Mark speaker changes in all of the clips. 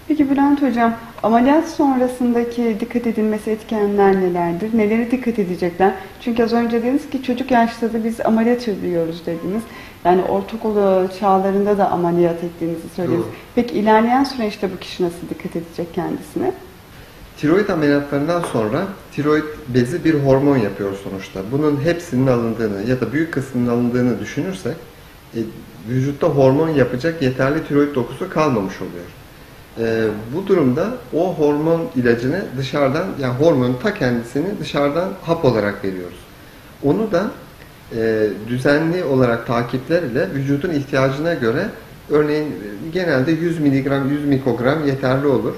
Speaker 1: Peki Bülent Hocam, ameliyat sonrasındaki dikkat edilmesi etkenler nelerdir? Neleri dikkat edecekler? Çünkü az önce dediniz ki çocuk yaşta da biz ameliyat ediyoruz dediniz. Yani ortaokul çağlarında da ameliyat ettiğinizi söylediniz.
Speaker 2: Doğru.
Speaker 1: Peki ilerleyen süreçte bu kişi nasıl dikkat edecek kendisine?
Speaker 2: Tiroid ameliyatlarından sonra tiroid bezi bir hormon yapıyor sonuçta. Bunun hepsinin alındığını ya da büyük kısmının alındığını düşünürsek vücutta hormon yapacak yeterli tiroid dokusu kalmamış oluyor. Bu durumda o hormon ilacını dışarıdan, yani hormonun ta kendisini dışarıdan hap olarak veriyoruz. Onu da düzenli olarak takipler ile vücudun ihtiyacına göre, örneğin genelde 100 miligram, 100 mikrogram yeterli olur.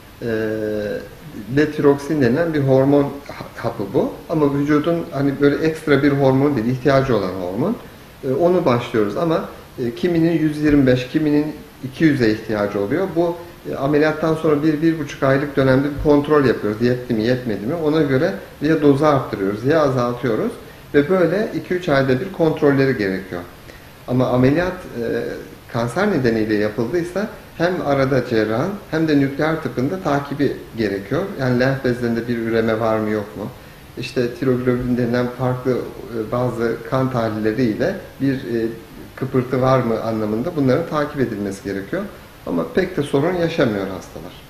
Speaker 2: Letiroksin denilen bir hormon hapı bu. Ama vücudun hani böyle ekstra bir hormon değil, ihtiyacı olan hormon. Onu başlıyoruz ama kiminin 125, kiminin 200'e ihtiyacı oluyor. Bu ameliyattan sonra 1-1,5 aylık dönemde bir kontrol yapıyoruz. Yetti mi, yetmedi mi? Ona göre ya dozu arttırıyoruz ya azaltıyoruz. Ve böyle 2-3 ayda bir kontrolleri gerekiyor. Ama ameliyat kanser nedeniyle yapıldıysa hem arada cerrahın hem de nükleer tıpında takibi gerekiyor. Yani lenf bezlerinde bir üreme var mı yok mu? İşte tiroglobulin denilen farklı bazı kan tahlilleriyle bir kıpırtı var mı anlamında bunların takip edilmesi gerekiyor. Ama pek de sorun yaşamıyor hastalar.